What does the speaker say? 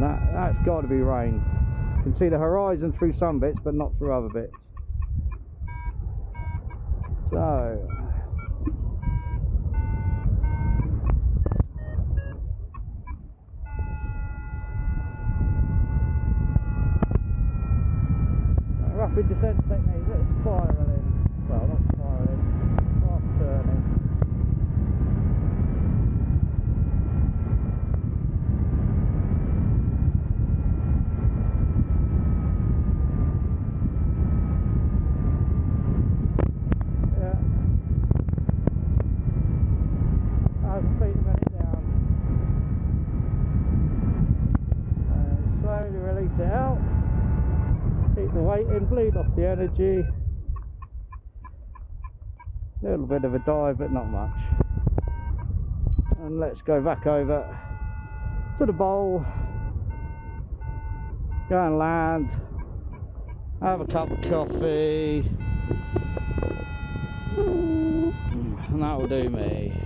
That's got to be rain. You can see the horizon through some bits, but not through other bits. So rapid descent technique, let's spiralling. Well, not spiralling, half turning. Yeah. 1,000 feet a minute down. And slowly release it out. Keep the weight in, bleed off the energy. A little bit of a dive, but not much. And let's go back over to the bowl. Go and land. Have a cup of coffee. And that will do me.